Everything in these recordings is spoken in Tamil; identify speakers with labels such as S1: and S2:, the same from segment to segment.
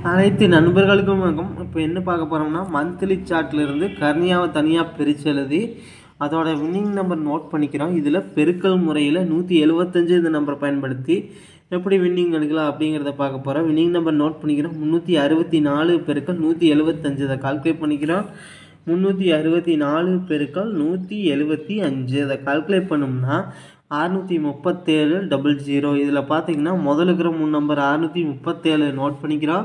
S1: அனைத்து நண்பர்களுக்கும் வணக்கம். இப்போ என்ன பார்க்க போகிறோம்னா, மந்த்லி சார்ட்லேருந்து கர்ணியாவை தனியாக பிரித்து எழுதி அதோட வின்னிங் நம்பர் நோட் பண்ணிக்கிறோம். இதில் பெருக்கல் முறையில் 175 இந்த நம்பரை பயன்படுத்தி எப்படி வின்னிங் எடுக்கலாம் அப்படிங்கிறத பார்க்க போகிறோம். வின்னிங் நம்பர் நோட் பண்ணிக்கிறோம். 364 பெருக்கல் 175 இதை கால்குலேட் பண்ணிக்கிறோம். 364 பெருக்கல் 175 அதை கால்குலேட் பண்ணோம்னா 637 இதில் பார்த்தீங்கன்னா முதல்ல இருக்கிற 3 நம்பர் 637 நோட் பண்ணிக்கிறோம்.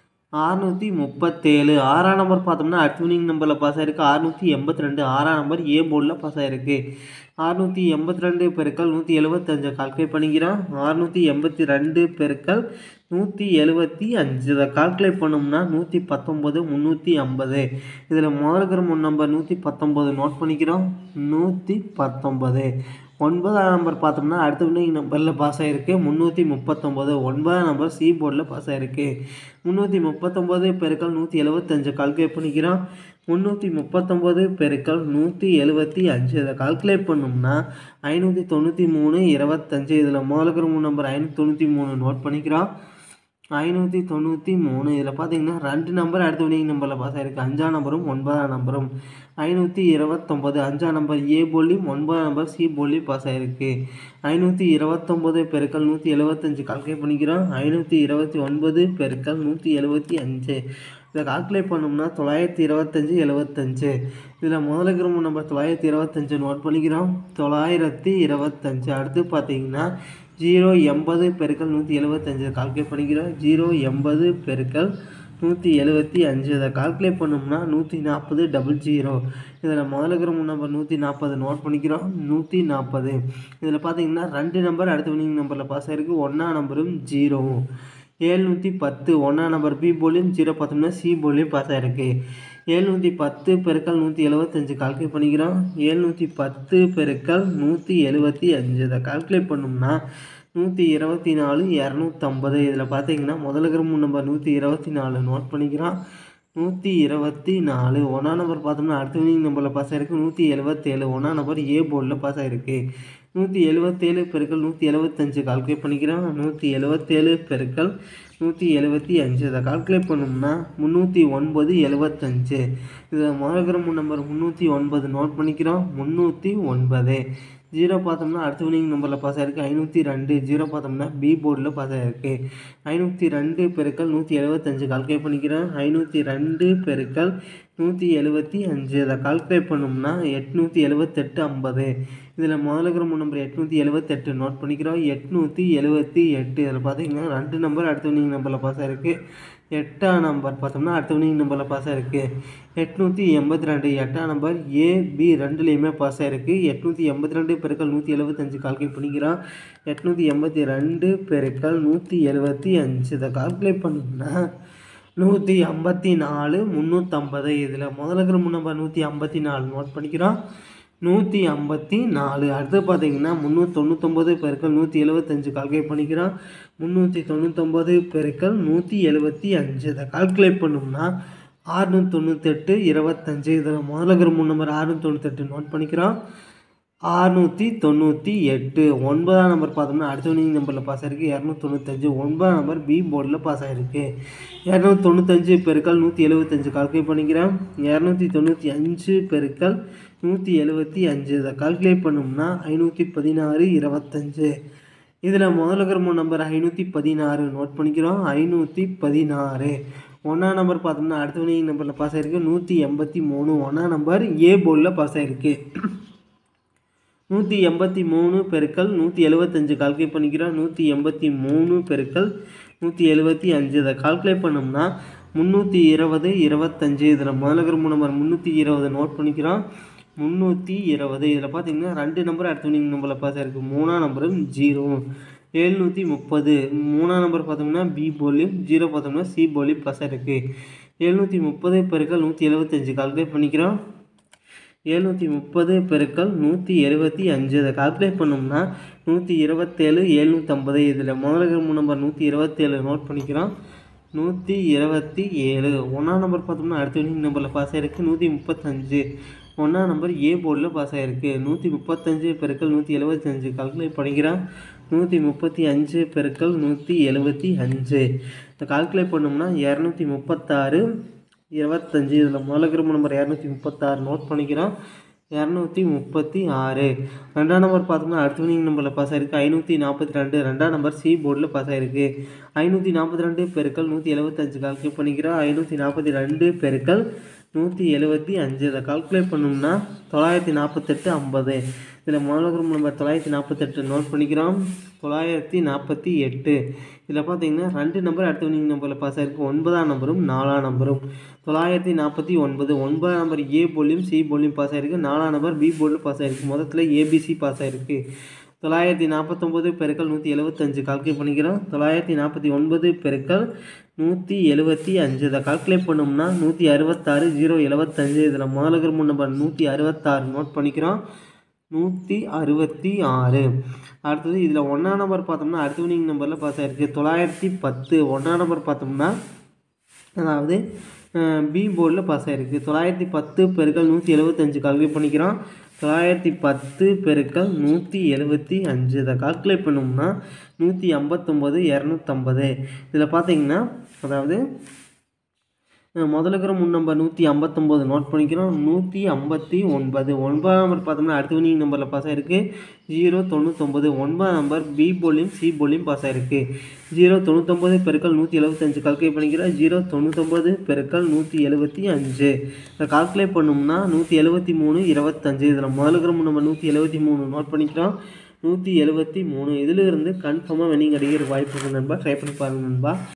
S1: 637 ஆறாம் நம்பர் பார்த்தோம்னா அடுத்த வினிங் நம்பரில் பாஸ் ஆகிருக்கு. 682 ஆறாம் நம்பர் ஏ போர்டில் பாஸ் ஆகிருக்கு. 682 பெருக்கல் 175 கால்குலேட் பண்ணிக்கிறோம். 682 பெருக்கல் 175 இதை கால்குலேட் பண்ணோம்னா 119 350 இதில் முதல்ல இருக்கிற 3 நம்பர் 119 நோட் பண்ணிக்கிறோம். 119 ஒன்பதாம் நம்பர் பார்த்தோம்னா அடுத்த வின்னிங் நம்பரில் பாஸ் ஆகிருக்கு. 339 ஒன்பதாம் நம்பர் சி போர்டில் பாஸ் ஆகிருக்கு. 339 பெருக்கல் 175 கால்குலேட் பண்ணிக்கிறோம். 339 பெருக்கல் 175 இதை கால்குலேட் பண்ணோம்னா 593 25 இதில் முதல்ல இருக்கிற 3 நம்பர் 593 நோட் பண்ணிக்கிறோம். 593 இதில் பார்த்தீங்கன்னா 2 நம்பர் அடுத்த வின்னிங் நம்பரில் பாஸ் ஆகிருக்கு. 5ஆம் நம்பரும் 9ஆம் நம்பரும் 529 5ஆம் நம்பர் ஏ போலியும் 9ஆம் நம்பர் சி போலியும் பாஸ் ஆகிருக்கு. 529 பெருக்கல் 175 கால்குலேட் பண்ணிக்கிறோம். 529 பெருக்கல் 175 இதை கால்குலேட் பண்ணோம்னா 925 75 இதில் முதல்ல இருக்கிற 3 நம்பர் 925 நோட் பண்ணிக்கிறோம். 925 அடுத்து பார்த்தீங்கன்னா 080 பெருக்கல் 175 கால்குலேட் பண்ணிக்கிறோம். 080 பெருக்கல் 175 இதை கால்குலேட் பண்ணோம்னா 140 00 இதில் முதல்ல இருக்கிற 3 நம்பர் 140 நோட் பண்ணிக்கிறோம். 140 இதில் பார்த்தீங்கன்னா 2 நம்பர் அடுத்த வின்னிங் நம்பரில் பாஸ் ஆகிருக்கு. 1ஆம் நம்பரும் 0 710 1ஆம் நம்பர் பி போலியும் 0 பார்த்தோம்னா சி போலியும் பாஸ் ஆகிருக்கு. 710 பெருக்கல் 175 கால்குலேட் பண்ணிக்கிறோம். 710 பெருக்கல் 175 இதை கால்குலேட் பண்ணோம்னா 124 250 இதில் பார்த்தீங்கன்னா முதல்ல இருக்கிற 3 நம்பர் 124 நோட் பண்ணிக்கிறோம். 124 ஒன்றாம் நம்பர் பார்த்தோம்னா அடுத்த வின்னிங் நம்பரில் பாஸ் ஆகிருக்கு. 177 ஒன்றாம் நம்பர் ஏ போர்டில் பாஸ் ஆகிருக்கு. 177 பெருக்கல் 175 கால்குலேட் பண்ணிக்கிறோம். 177 பெருக்கல் 175 இதை கால்குலேட் பண்ணோம்னா 309 75 இதில் முதல்ல இருக்கிற 3 நம்பர் 309 நோட் பண்ணிக்கிறோம். 309 0 பார்த்தோம்னா அடுத்த வின்னிங் நம்பரில் பாஸ் ஆகிருக்கு. 502 0 பார்த்தோம்னா பி போர்டில் பாஸ் ஆகிருக்கு. 502 பெருக்கல் 175 கால்குலேட் பண்ணிக்கிறோம். 502 பெருக்கல் 175 இதை கால்குலேட் பண்ணோம்னா 878 50 இதில் முதல்ல இருக்கிற 3 நம்பர் 878 நோட் பண்ணிக்கிறோம். 878 இதில் பார்த்தீங்கன்னா 2 நம்பர் அடுத்த வின்னிங் நம்பரில் பாஸ் ஆகிருக்கு. 8ஆம் நம்பர் பார்த்தோம்னா அடுத்த வின்னிங் நம்பரில் பாஸ் ஆகிருக்கு. 882 8ஆம் நம்பர் ஏ பி ரெண்டுலேயுமே பாஸ் ஆகிருக்கு. 882 பெருக்கல் 175 கால்குலேட் பண்ணிக்கிறோம். 882 பெருக்கல் 175 இதை கால்குலேட் பண்ணோம்னா 154 350 இதில் முதல்ல இருக்கிற 3 நம்பர் 154 நோட் பண்ணிக்கிறோம். 154 அடுத்து பார்த்தீங்கன்னா 399 பெருக்கல் 175 கால்குலேட் பண்ணிக்கிறோம். 399 பெருக்கல் 175 இதை கால்குலேட் பண்ணோம்னா 698 25 இதில் முதல்ல இருக்கிற 3 நம்பர் 698 நோட் பண்ணிக்கிறோம். 698 ஒன்பதாம் நம்பர் பார்த்தோம்னா அடுத்த வின்னிங் நம்பரில் பாஸ் ஆகிருக்கு. 295 9ஆம் நம்பர் பி போர்டில் பாஸ் ஆகிருக்கு. 295 பெருக்கல் 175 கால்குலேட் பண்ணிக்கிறோம். 295 பெருக்கல் 175 இதை கால்குலேட் பண்ணோம்னா 516 25 இதில் முதல்ல இருக்கிற 3 நம்பர் 516 நோட் பண்ணிக்கிறோம். 516 ஒன்றாம் நம்பர் பார்த்தோம்னா அடுத்த வின்னிங் நம்பரில் பாஸ் ஆகிருக்கு. 183 ஒன்றாம் நம்பர் ஏ போர்டில் பாஸ் ஆகிருக்கு. 183 பெருக்கல் 175 கால்குலேட் பண்ணிக்கிறோம். 183 பெருக்கல் 175 இதை கால்குலேட் பண்ணோம்னா 320 25 இதில் முதல்ல இருக்கிற 3 நம்பர் 320 நோட் பண்ணிக்கிறோம். 320 இதில் பார்த்தீங்கன்னா 2 நம்பர் அடுத்த வின்னிங் நம்பரில் பாஸ் ஆகிருக்கு. 3ஆம் நம்பரும் 0 730 3ஆம் நம்பர் பார்த்தோம்னா பி போலியும் 0 பார்த்தோம்னா சி போலியும் பாஸ் ஆகிருக்கு. 730 பெருக்கல் 175 கால்குலேட் பண்ணிக்கிறோம். 730 பெருக்கல் 175 இதை கால்குலேட் பண்ணோம்னா 127 750 இதில் முதல்ல இருக்கிற 3 நம்பர் 127 நோட் பண்ணிக்கிறோம். 127 ஒன்றாம் நம்பர் பார்த்தோம்னா அடுத்த வின்னிங் நம்பரில் பாஸ் ஆகிருக்கு. 135 ஒன்றாம் நம்பர் ஏ போர்டில் பாஸ் ஆகிருக்கு. 135 பெருக்கல் 175 கால்குலேட் பண்ணிக்கிறோம். 135 பெருக்கல் 175 இதை கால்குலேட் பண்ணோம்னா 236 25. இதில் முதல்ல இருக்கிற நம்பர் 236 நோட் பண்ணிக்கிறோம். 236. ரெண்டாம் நம்பர் பார்த்தோம்னா அடுத்த வினிங் நம்பரில் பாஸ் ஆகிருக்கு 542. ரெண்டாம் நம்பர் சி போர்டில் பாஸ் ஆகிருக்கு. 542 பெருக்கல் 175 கால்குலேட் பண்ணிக்கிறோம். 542 பெருக்கல் 175. இதை கால்குலேட் பண்ணோம்னா 948 50. இதில் முதல்ல நம்பர் 948 நோட் பண்ணிக்கிறோம். 948. இதில் பார்த்தீங்கன்னா ரெண்டு நம்பர் அடுத்த வினிங் நம்பரில் பாஸ் ஆகிருக்கு. 9ஆம் நம்பரும் 4ஆம் நம்பரும். 949. 9ஆம் நம்பர் ஏ போர்ட்லையும் சி போர்ட்லையும் பாஸ் ஆகிருக்கு. 4ஆம் நம்பர் பி போர்டில் பாஸ் ஆகிருக்கு. மொத்தத்தில் ஏபிசி பாஸ் ஆகிருக்கு. 949 பெருக்கல் 175 கால்குலேட் பண்ணிக்கிறோம். 949 பெருக்கல் 175. இதை கால்குலேட் பண்ணோம்னா 166 075. இதில் முதல்ல இருக்கிற நம்பர் 166 நோட் பண்ணிக்கிறோம். 166. அடுத்தது இதில் ஒன்றாம் நம்பர் பார்த்தோம்னா அடுத்த வினிங் நம்பரில் பாஸ் ஆகிருக்கு 910. ஒன்றாம் நம்பர் பார்த்தோம்னா அதாவது பி போர்டில் பாஸ் ஆகிருக்கு. 910 பெருக்கல் 175 கால்குலேட் பண்ணிக்கிறோம். 910 பெருக்கல் 175. இதை கால்குலேட் பண்ணோம்னா 159 250. இதில் பார்த்தீங்கன்னா அதாவது முதல்ல இருக்கிற நம்பர் 159 நோட் பண்ணிக்கிறோம். 159. 9ஆம் நம்பர் பார்த்தோம்னா அடுத்த வினிங் நம்பரில் பாஸ் ஆகிருக்கு 099. 9ஆம் நம்பர் பி போர்ட்லையும் சி போர்ட்லையும் பாஸ் ஆகிருக்கு. 099 பெருக்கல் 175 கால்குலேட் பண்ணிக்கிறோம். 099 பெருக்கல் 175. இதை கால்குலேட் பண்ணோம்னா 173 25. இதில் முதல்ல இருக்கிற நம்பர் 173 நோட் பண்ணிக்கிறோம். 173. இதிலிருந்து கன்ஃபார்மாக வினிங் அடிக்கிற வாய்ப்பு இருக்கு நண்பா. ட்ரை பண்ணி பாருங்கள் நண்பா.